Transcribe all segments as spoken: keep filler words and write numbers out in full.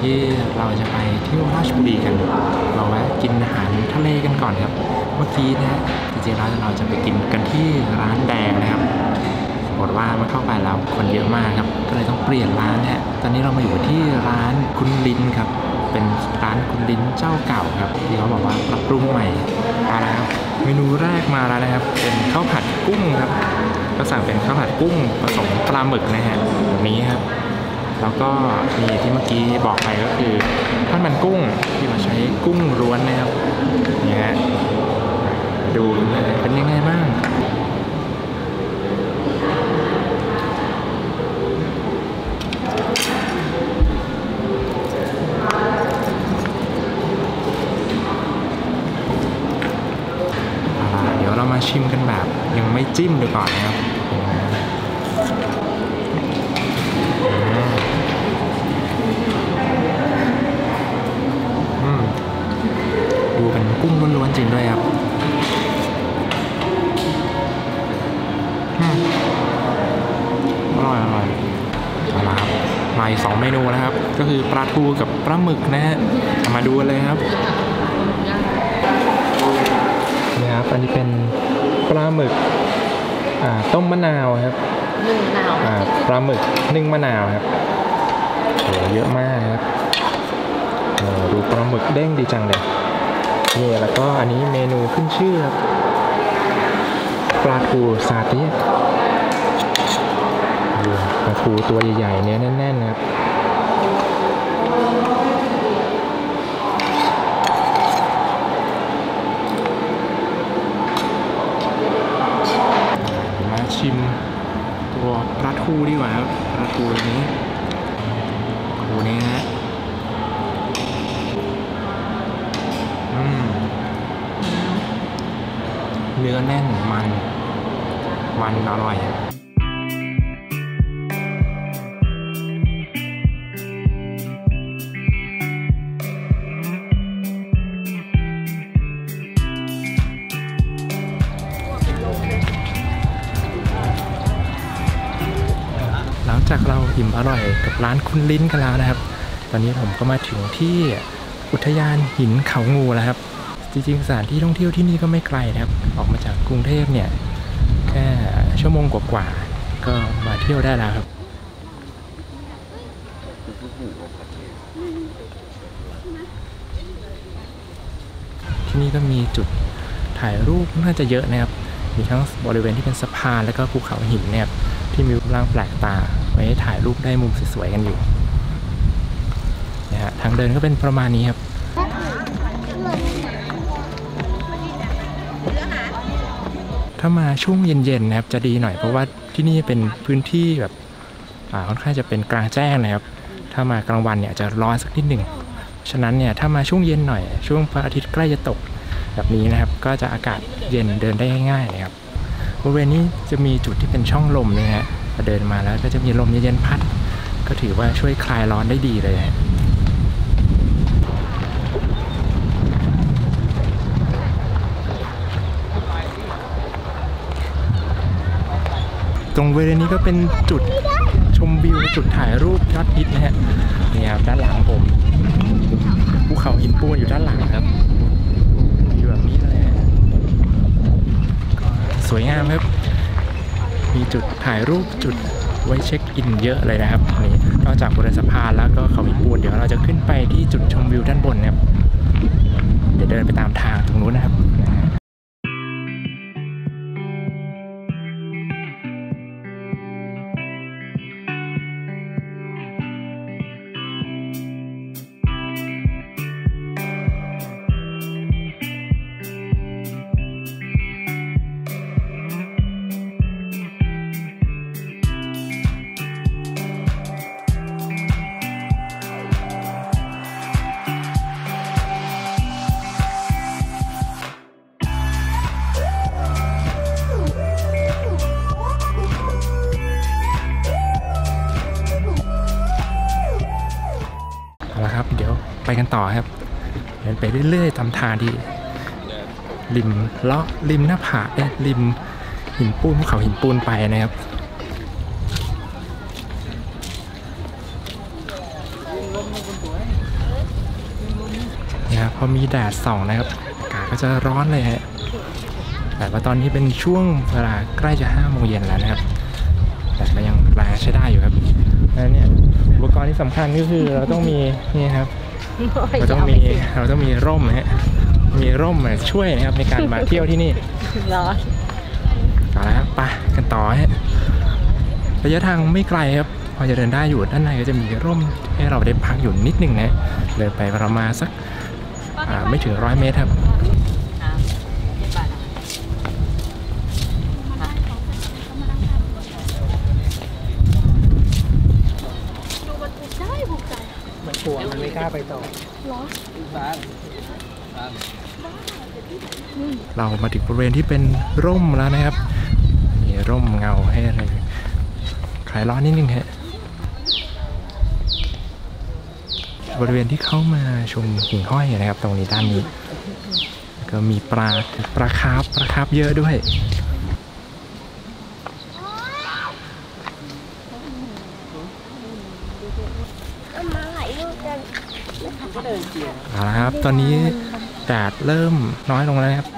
ที่เราจะไปเที่ยวราชบุรีกันเราแวะกินอาหารทะเลกันก่อนครับเมื่อกี้นะจริงๆแล้วเราจะไปกินกันที่ร้านแดงนะครับปรากฏว่าเมื่อเข้าไปแล้วคนเยอะมากครับก็เลยต้องเปลี่ยนร้านฮะตอนนี้เรามาอยู่ที่ร้านคุณลิ้นครับเป็นร้านคุณลิ้นเจ้าเก่าครับที่เขาบอกว่าปรับปรุงใหม่มาแล้วครับเมนูแรกมาแล้วนะครับเป็นข้าวผัดกุ้งครับก็สั่งเป็นข้าวผัดกุ้งผสมปลาหมึกนะฮะแบบนี้ครับแล้วก็มีที่เมื่อกี้บอกไปก็คือทอดมันกุ้งที่เราใช้กุ้งล้วนนะครับนี่ฮะดูเป็นยังไงบ้างเดี๋ยวเรามาชิมกันแบบยังไม่จิ้มดูก่อนนะครับดูเป็นกุ้งล้วนๆจริงด้วยครับอร่อยอร่อยเอาละครับมาอีกสองเมนูนะครับก็คือปลาทูกับปลาหมึกนะฮะมาดูกันเลยครับนี่ครับอันนี้เป็นปลาหมึกอ่าต้มมะนาวครับนึ่งมะนาวอ่าปลาหมึกนึ่งมะนาวครับโหเยอะมากครับโอ้ดูปลาหมึกเด้งดีจังเลยนี่แล้วก็อันนี้เมนูขึ้นชื่อครับปลาทูซาเตียปลาทูตัวใหญ่ๆเนื้อแน่นๆนะครับมาชิมตัวปลาทูดีกว่าครับปลาทูนี้ทูนี้ฮะเนื้อแน่นมันมันอร่อยครับหลังจากเราอิ่มอร่อยกับร้านคุณลิ้นกันแล้วนะครับตอนนี้ผมก็มาถึงที่อุทยานหินเขางูแล้วครับจริงๆสถานที่ท่องเที่ยวที่นี่ก็ไม่ไกลนะครับออกมาจากกรุงเทพเนี่ยแค่ชั่วโมงกว่าๆก็มาเที่ยวได้แล้วครับที่นี่ก็มีจุดถ่ายรูปน่าจะเยอะนะครับมีทั้งบริเวณที่เป็นสะพานแล้วก็ภูเขาหินเนี่ยที่มีรูปร่างแปลกตาไว้ถ่ายรูปได้มุมสวยๆกันอยู่นะฮะทางเดินก็เป็นประมาณนี้ครับถ้ามาช่วงเย็นๆนะครับจะดีหน่อยเพราะว่าที่นี่เป็นพื้นที่แบบค่อนข้างจะเป็นกลางแจ้งนะครับถ้ามากลางวันเนี่ยจะร้อนสักนิดหนึ่งฉะนั้นเนี่ยถ้ามาช่วงเย็นหน่อยช่วงพระอาทิตย์ใกล้จะตกแบบนี้นะครับก็จะอากาศเย็นเดินได้ง่ายๆนะครับบริเวณนี้จะมีจุดที่เป็นช่องลมนะฮะพอเดินมาแล้วก็จะมีลมเย็นๆพัดก็ถือว่าช่วยคลายร้อนได้ดีเลยฮะตรงบริเวณนี้ก็เป็นจุดชมวิวจุดถ่ายรูปยอดฮิตนะฮะนี่ครับด้านหลังผมภูเขาหินปูนอยู่ด้านหลังครับอยู่แบบนี้เลยก็สวยงามครับมีจุดถ่ายรูปจุดไว้เช็คอินเยอะเลยนะครับนี่นอกจากบริเวณสะพานแล้วก็เขาหินปูนเดี๋ยวเราจะขึ้นไปที่จุดชมวิวด้านบนนะครับเดี๋ยวเดินไปตามทางตรงนู้นนะครับไปกันต่อครับเดินไปเรื่อยๆตามทางที่ริมเลาะริมหน้าผาเนี่ยริมหินปูนภูเขาหินปูนไปนะครับนะพอมีแดดส่องนะครับอากาศก็จะร้อนเลยฮะแต่ว่าตอนนี้เป็นช่วงเวลาใกล้จะห้าโมงเย็นแล้วนะครับแต่ก็ยังแรงใช้ได้อยู่ครับแล้วเนี่ยอุปกรณ์ที่สำคัญก็คือเราต้องมีนี่ครับเราต้องมีเราต้องมีร่มฮะมีร่มมาช่วยนะครับในการมาเที่ยวที่นี่ร้อนเอาละครับไปกันต่อฮะระยะทางไม่ไกลครับพอจะเดินได้อยู่ด้านในก็จะมีร่มให้เราได้พักอยู่นิดหนึ่งนะเดินไปประมาณสักไม่ถึงร้อยเมตรครับมันกลัวมันไม่กล้าไปต่อเรามาถึงบริเวณที่เป็นร่มแล้วนะครับมีร่มเงาให้อะไรคลายร้อนนิดนึงฮะบริเวณที่เข้ามาชมหิ่งห้อยนะครับตรงนี้ด้านนี้ก็มีปลาปลาคาร์ฟปลาคาร์ฟเยอะด้วยเอาละครับตอนนี้แดดเริ่มน้อยลงแล้วครับ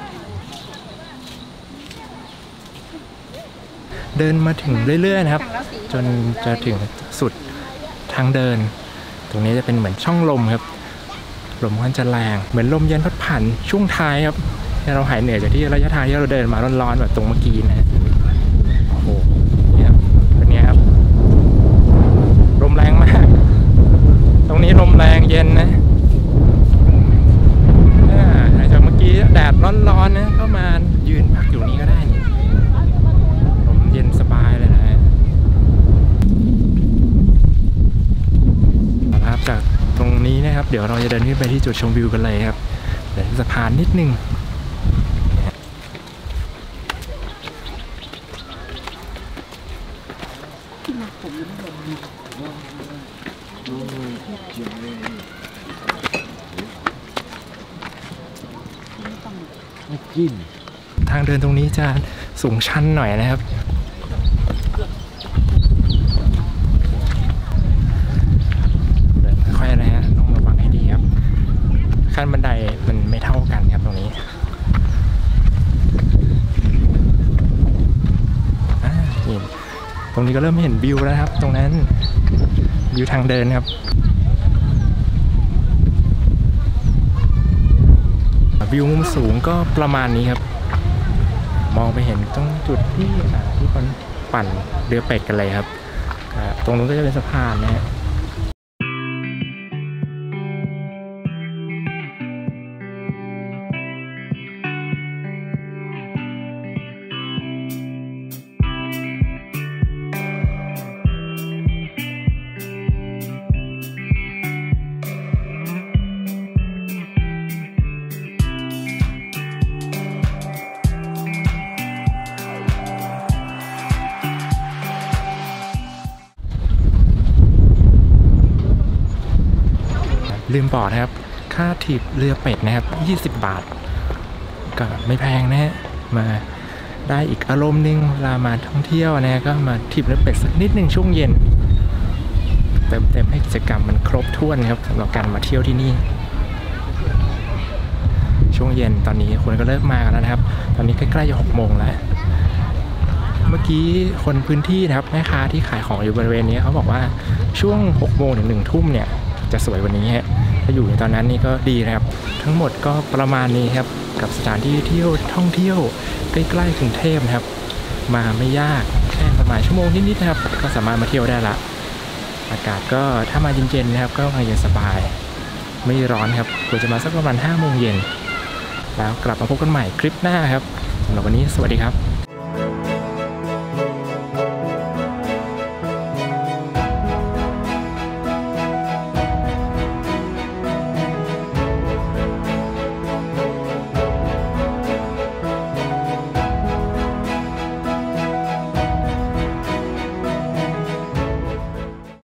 เดินมาถึงเรื่อยๆนะครับจนจะถึงสุดทางเดินตรงนี้จะเป็นเหมือนช่องลมครับลมค่อนจะแรงเหมือนลมเย็นพัดผ่านช่วงท้ายครับให้เราหายเหนื่อยจากที่ระยะทางที่เราเดินมาร้อนๆแบบตรงเมื่อกี้นะโอ้โหเนี่ยเป็นไงครับลมแรงมากตรงนี้ลมแรงเย็นนะจากเมื่อกี้แดดร้อนๆนะเข้ามายืนพักอยู่นี้ก็ได้นี่ลมเย็นสบายเลยนะครับจากตรงนี้นะครับเดี๋ยวเราจะเดินขึ้นไปที่จุดชมวิวกันเลยครับเดินสะพานนิดนึงทางเดินตรงนี้จะสูงชันหน่อยนะครับเดินค่อยๆนะฮะต้องระวังให้ดีครับขั้นบันไดมันไม่เท่ากันครับตรงนี้นี่ตรงนี้ก็เริ่มเห็นวิวแล้วครับตรงนั้นวิวทางเดินครับวิวมุมสูงก็ประมาณนี้ครับมองไปเห็นตรงจุดที่ที่คนปั่นเรือเป็ดกันเลยครับตรงนู้นก็จะเป็นสะพานนะฮะลืมบอกนะครับค่าถีบเรือเป็ดนะครับยี่สิบบาทก็ไม่แพงนะฮะมาได้อีกอารมณ์นึงเวลามาท่องเที่ยวนะก็มาถีบเรือเป็ดสักนิดนึงช่วงเย็นเติมเต็มให้กิจกรรมมันครบถ้วนครับสำหรับการมาเที่ยวที่นี่ช่วงเย็นตอนนี้คนก็เริ่มมากันแล้วนะครับตอนนี้ใกล้ๆจะหกโมงแล้วเมื่อกี้คนพื้นที่นะครับแม่ค้าที่ขายของอยู่บริเวณนี้เขาบอกว่าช่วงหกโมงถึงหนึ่งทุ่มเนี่ยจะสวยวันนี้ฮะถ้าอยู่ในตอนนั้นนี่ก็ดีนะครับทั้งหมดก็ประมาณนี้ครับกับสถานที่เที่ยวท่องเที่ยวใกล้ๆกรุงเทพนะครับมาไม่ยากแค่ประมาณชั่วโมงนิดๆนะครับก็สามารถมาเที่ยวได้ละอากาศก็ถ้ามาเย็นๆนะครับก็มาเย็นสบายไม่ร้อนครับควรจะมาสักประมาณห้าโมงเย็นแล้วกลับมาพบกันใหม่คลิปหน้าครับสำหรับวันนี้สวัสดีครับ